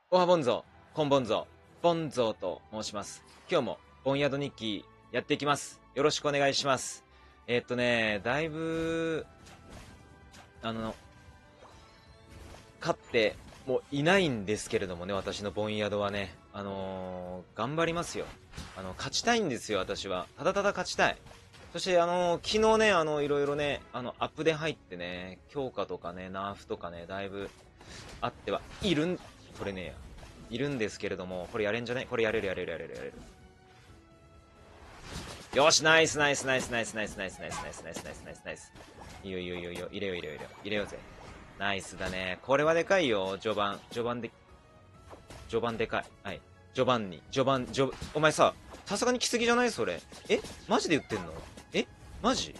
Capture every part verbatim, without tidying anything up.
おはボンゾー、こんボンゾー、ボンゾーと申します。今日もボンヤド日記やっていきます。よろしくお願いします。えー、っとね、だいぶ、あの、勝ってもういないんですけれどもね、私のボンヤドはね、あのー、頑張りますよ。あの、勝ちたいんですよ、私は。ただただ勝ちたい。そして、あのー、昨日ね、あの、いろいろね、あの、アップで入ってね、強化とかね、ナーフとかね、だいぶあってはいるん、これねえや。いるんですけれども、これやれんじゃねこれやれるやれるやれるやれる。よし、ナイスナイスナイスナイスナイスナイスナイスナイスナイスナイスナイスナイス。いいよいいよいいよいいよ、入れよう入れよう入れよう。入れようぜ。ナイスだね。これはでかいよ、序盤。序盤で、序盤でかい。はい。序盤に、序盤、序、お前さ、さすがに来すぎじゃないそれ。えマジで言ってんの？えマジ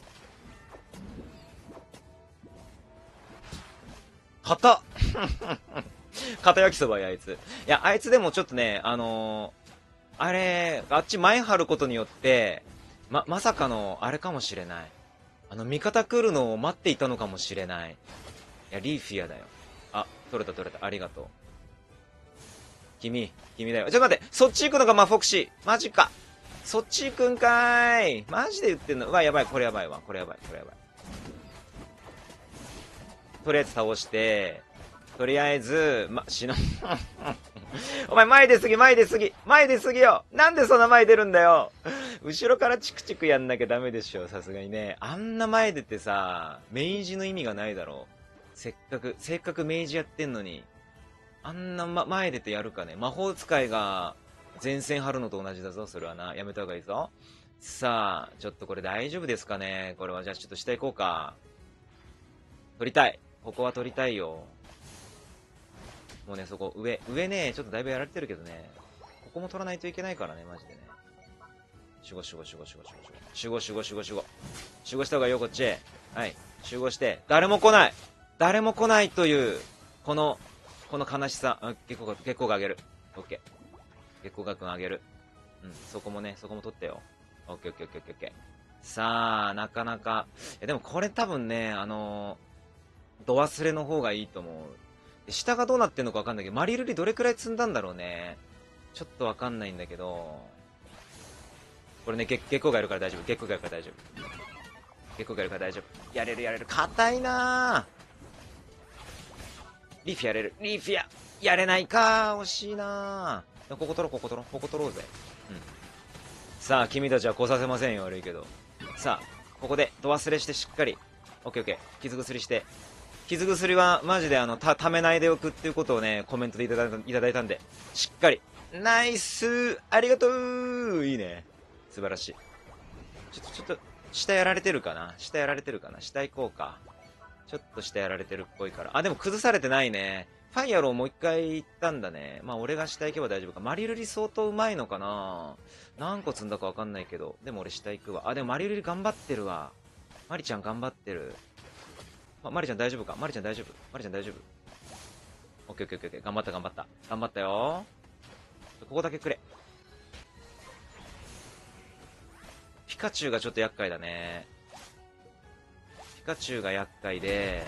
硬っ片焼きそばや、あいつ。いや、あいつでもちょっとね、あのー、あれ、あっち前張ることによって、ま、まさかの、あれかもしれない。あの、味方来るのを待っていたのかもしれない。いや、リーフィアだよ。あ、取れた取れた。ありがとう。君、君だよ。ちょっと待って、そっち行くのか、マフォクシー。マジか。そっち行くんかーい。マジで言ってんの。うわ、やばい、これやばいわ。これやばい、これやばい。とりあえず倒して、とりあえず、ま、死の、お前前出すぎ、前出すぎ、前出すぎよ。なんでそんな前出るんだよ。後ろからチクチクやんなきゃダメでしょ、さすがにね。あんな前出てさ、明治の意味がないだろう。せっかく、せっかく明治やってんのに、あんな、ま、前出てやるかね。魔法使いが前線張るのと同じだぞ、それはな。やめた方がいいぞ。さあ、ちょっとこれ大丈夫ですかね。これはじゃあちょっと下行こうか。取りたい。ここは取りたいよ。もうね、そこ、上、上ね、ちょっとだいぶやられてるけどね。ここも取らないといけないからね、マジでね。守護守護守護守護守護守護守護守護守護守護した方がいいよ、こっち。はい。守護して、誰も来ない誰も来ないという、この、この悲しさ。あ、月光が、月光があげる。オッケー。月光がくんあげる。うん、そこもね、そこも取ってよ。オッケーオッケーオッケーオッケー。さあ、なかなか。え、でもこれ多分ね、あのー、ド忘れの方がいいと思う。下がどうなってんのかわかんないけど、マリルリどれくらい積んだんだろうね。ちょっとわかんないんだけど、これね、月光がいるから大丈夫。月光がいるから大丈夫。月光がいるから大丈夫。やれるやれる。硬いなぁ。リーフィやれる。リーフィアやれないかー。惜しいなぁ。ここ取ろう、ここ取ろう、ここ取ろうぜ。うん。さあ、君たちは来させませんよ、悪いけど。さあ、ここで、ド忘れしてしっかり。オッケーオッケー。傷薬して。傷薬はマジであの、た、ためないでおくっていうことをね、コメントでいただいたいただいたんで、しっかり。ナイスありがとういいね。素晴らしい。ちょっと、ちょっと、下やられてるかな下やられてるかな下行こうか。ちょっと下やられてるっぽいから。あ、でも崩されてないね。ファイアローもう一回行ったんだね。まあ俺が下行けば大丈夫か。マリルリ相当うまいのかな何個積んだかわかんないけど。でも俺下行くわ。あ、でもマリルリ頑張ってるわ。マリちゃん頑張ってる。ま、マリちゃん大丈夫かマリちゃん大丈夫マリちゃん大丈夫オッケーオッケーオッケー。頑張った頑張った。頑張ったよ。ここだけくれ。ピカチュウがちょっと厄介だね。ピカチュウが厄介で、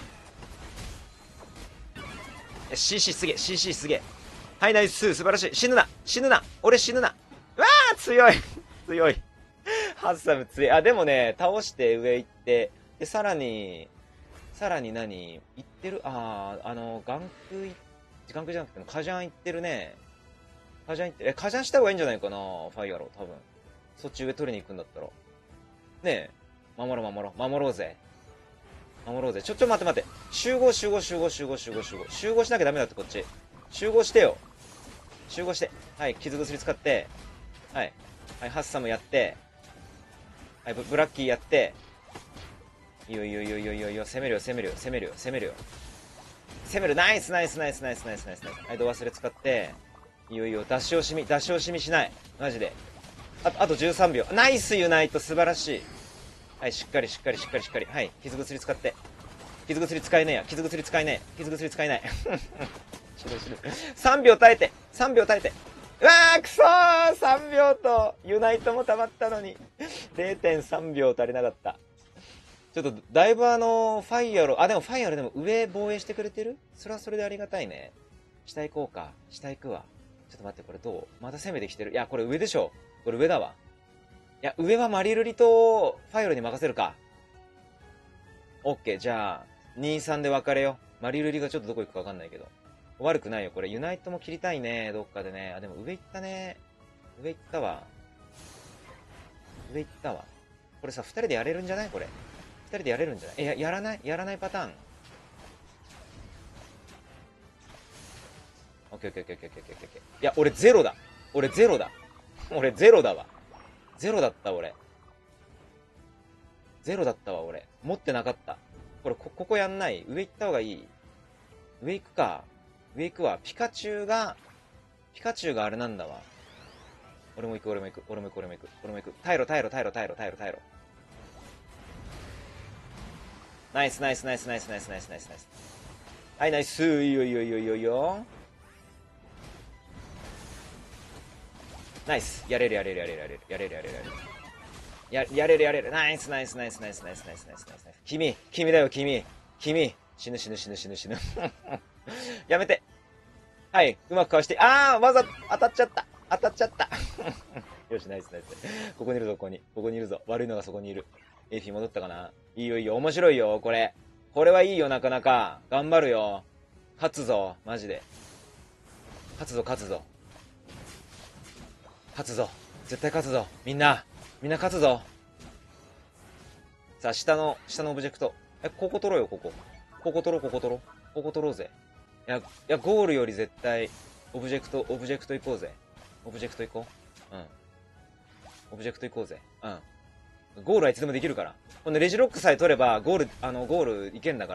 シーシー すげえ シーシー すげえ。はいナイス素晴らしい。死ぬな死ぬな俺死ぬな。うわー強い強いハッサム強い。あ、でもね、倒して上行って、で、さらに、さらに何行ってるあー、あの、ガンクい、ガンクじゃなくても、カジャン行ってるね。カジャン行ってる。え、カジャンした方がいいんじゃないかなファイアロー、多分。そっち上取りに行くんだったら。ねえ。守ろう守ろう。守ろうぜ。守ろうぜ。ちょ、ちょ、待って待って。集合集合集合集合集合集合。集合しなきゃダメだってこっち。集合してよ。集合して。はい、傷薬使って。はい。はい、ハッサムやって。はい、ブ、ブラッキーやって。いいよいいよいいよいいよいいよいいよ。攻めるよ攻めるよ攻めるよ攻めるよ。攻める。ナイスナイスナイスナイスナイスナイスナイス。はい、ド忘れ使って。いいよいいよ。出し惜しみ。出し惜しみしない。マジで。あと、あとじゅうさんびょう。ナイスユナイト。素晴らしい。はい、しっかりしっかりしっかりしっかり。はい、傷薬使って。傷薬使えねえや。傷薬使えねえ。傷薬使えない。死ぬ死ぬ。さんびょう耐えて。さんびょう耐えて。うわーくそー !さん 秒と、ユナイトも溜まったのに。れいてんさん 秒足りなかった。ちょっと、だいぶあの、ファイアロ、あ、でもファイアロでも上防衛してくれてるそれはそれでありがたいね。 下行こうか。下行くわ。ちょっと待って、これどうまた攻めてきてる。いや、これ上でしょ。これ上だわ。いや、上はマリルリとファイオルに任せるか。オッケー、じゃあ、に、さんで分かれよう。マリルリがちょっとどこ行くか分かんないけど。悪くないよ、これ。ユナイトも切りたいね、どっかでね。あ、でも上行ったね。上行ったわ。上行ったわ。これさ、二人でやれるんじゃないこれ。二人でやれるんじゃないえ、や、やらないやらないパターン。オッケーオッケーオッケーオッケーオッケーオッケー。いや、俺ゼロだ。俺ゼロだ。俺ゼロだわ。ゼロだった、俺。ゼロだったわ、俺。持ってなかった。これ、こ、ここやんない上行った方がいい上行くか。上行くわ。ピカチュウが、ピカチュウがあれなんだわ。俺も行く、俺も行く、俺も行く、俺も行く、俺も行く。耐えろ、耐えろ、耐えろ、耐えろ、耐えろ、耐えろ。ナイス、ナイス、ナイス、ナイス、ナイス、ナイス、ナイス、ナイス。はい、ナイス。いいよ、いいよ、いいよ、いいよ、いいよ。ナイス。やれる、やれる、やれる、やれる、やれる、やれる、やれる。や、やれる、やれる。ナイス、ナイス、ナイス、ナイス、ナイス、ナイス、ナイス、ナイス。君、君だよ、君。君。死ぬ、死ぬ、死ぬ、死ぬ、死ぬ。やめて。はい、うまくかわして。あー、わざ、当たっちゃった。当たっちゃった。よし、ナイス、ナイス。ここにいるぞ、ここに。ここにいるぞ。悪いのがそこにいる。エイフィ戻ったかないいよ、いいよ。面白いよ、これ。これはいいよ、なかなか。頑張るよ。勝つぞ、マジで。勝つぞ、勝つぞ。勝つぞ。絶対勝つぞ。みんな。みんな勝つぞ。さあ、下の、下のオブジェクト。え、ここ取ろうよ、ここ。ここ取ろう、ここ取ろう。ここ取ろうぜ。いや、いや、ゴールより絶対、オブジェクト、オブジェクト行こうぜ。オブジェクト行こう。うん。オブジェクト行こうぜ。うん。ゴールはいつでもできるから。このレジロックさえ取れば、ゴール、あの、ゴールいけんだから。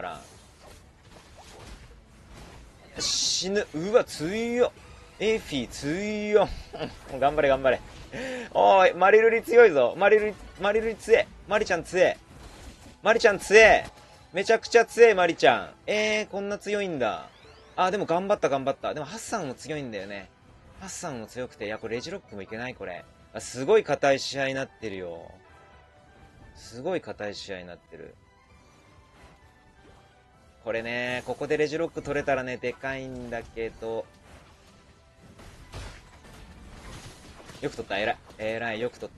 死ぬ。うわ、強っ。エイフィー強っ。頑張れ、頑張れ。おーい、マリルリ強いぞ。マリルリ、マリルリ強え。マリちゃん強え。マリちゃん強え。めちゃくちゃ強え、マリちゃん。えー、こんな強いんだ。あ、でも頑張った、頑張った。でも、ハッサンも強いんだよね。ハッサンも強くて、いや、これレジロックもいけない、これ。あ、すごい硬い試合になってるよ。すごい硬い試合になってる。これね、ここでレジロック取れたらね、でかいんだけど。よく取った、偉い。偉い、よく取った。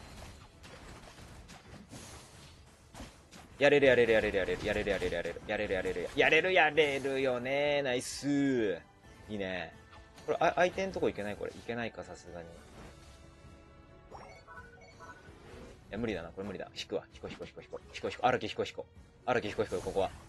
やれるやれるやれるやれるやれるやれるやれるやれるやれるやれるやれるよね。ナイス。いいね。これ、あ、相手んとこいけないこれ。いけないか、さすがに。いや、無理だな。これ無理だ。引くわ。引こ引こ引こ引こ。引こ引こ。荒木引こ引こ。荒木引こ引こ、ここは。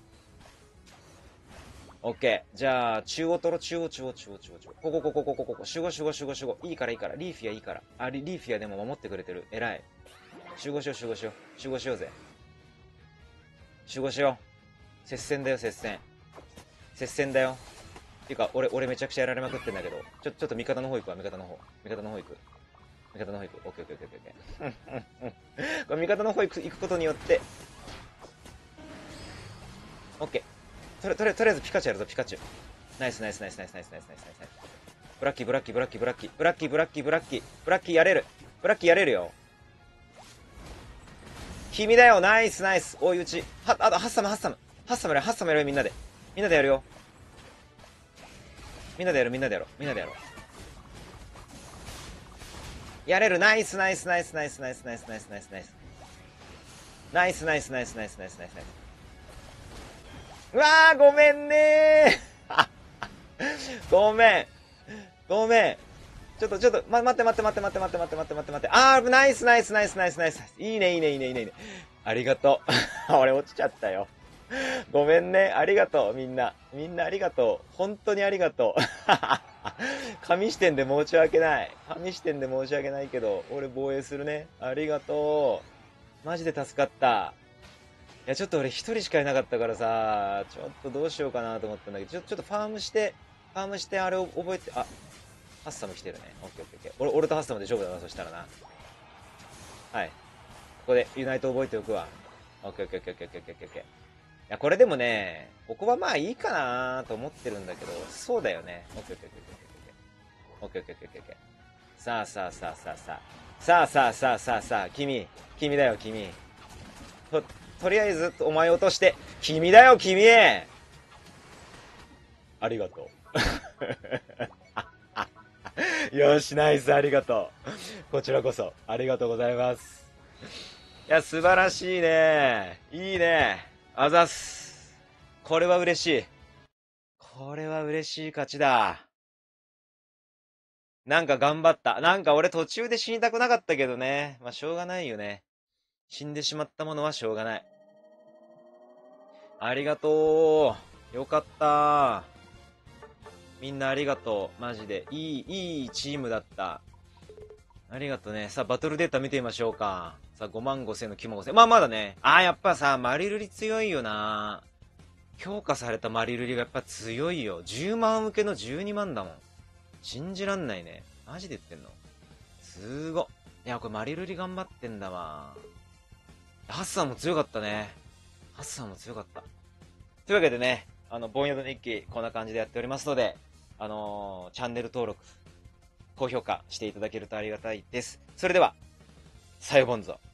オッケー。じゃあ、中央取ろ、中央、中央、中央、中央、中央。ここ、ここ、ここ、ここ。守護、守護、守護、守護。いいから、いいから。リーフィアいいから。あ、リ、リーフィアでも守ってくれてる。偉い。集合しよう、集合しよう。集合しようぜ。集合しよう。接戦だよ、接戦。接戦だよ。ていうか、俺、俺めちゃくちゃやられまくってんだけど。ちょ、ちょっと味方の方行くわ、味方の方。味方の方行く。味方の方行く。オッケーオッケーオッケーオッケー。これ味方の方行く、行くことによって、オッケー。とり、とり、とりあえずピカチュウやるぞ、ピカチュウ。ナイスナイスナイスナイスナイスナイスナイスナイスナイス。ブラッキー、ブラッキー、ブラッキー、ブラッキー、ブラッキー、ブラッキー、ブラッキー、ブラッキーやれる。ブラッキーやれるよ。君だよ、ナイスナイス。追い打ち。は、あと、ハッサム、ハッサム。ハッサムやる、ハッサムやるよ、みんなで。みんなでやるよ。みんなでやる、みんなでやろう。みんなでやろう。やれる、ナイスナイスナイスナイスナイスナイスナイスナイスナイス。ナイスナイスナイスナイスナイスナイスナイス。うわー、ごめんねー。ごめん。ごめん。ちょっと、ちょっと、ま、待って待って待って待って待って待って待って待って待って。あー、ナイスナイスナイスナイスナイス。いいねいいねいいねいいねいいね。ありがとう。俺落ちちゃったよ。ごめんね。ありがとう、みんな。みんなありがとう。本当にありがとう。紙視点で申し訳ない。紙視点で申し訳ないけど、俺防衛するね。ありがとう。マジで助かった。いや、ちょっと俺一人しかいなかったからさ、ちょっとどうしようかなと思ったんだけど、ちょ、ちょっとファームして、ファームしてあれを覚えて、あ、ハッサム来てるね。オッケーオッケーオッケー。俺、俺とハッサムで勝負だな、そしたらな。はい。ここでユナイト覚えておくわ。オッケーオッケーオッケーオッケーオッケーオッケーオッケー。いや、これでもね、ここはまあいいかなと思ってるんだけど、そうだよね。オッケーオッケーオッケーオッケーオッケーオッケーオッケーオッケーオッケーオッケー。さあさあさあさあさあ。さあさあさあさあさあ、君。君だよ、君。と、とりあえず、お前落として、君だよ、君ありがとう。 よし、ナイス、ありがとう。こちらこそ、ありがとうございます。いや、素晴らしいね。いいね。あざっす。これは嬉しい。これは嬉しい勝ちだ。なんか頑張った。なんか俺途中で死にたくなかったけどね。まあ、しょうがないよね。死んでしまったものはしょうがない。ありがとう。よかった。みんなありがとう。マジで。いい、いいチームだった。ありがとうね。さあ、バトルデータ見てみましょうか。さあ、ごまんごせんのきゅうまんごせん。まあ、まだね。あー、やっぱさ、マリルリ強いよな。強化されたマリルリがやっぱ強いよ。じゅうまん向けのじゅうにまんだもん。信じらんないね。マジで言ってんの？すごっ。いや、これマリルリ頑張ってんだわ。ハッサンも強かったね。ハッサンも強かった。というわけでね、あの、ボンヤド日記、こんな感じでやっておりますので、あのー、チャンネル登録、高評価していただけるとありがたいです。それでは、さよボンゾ。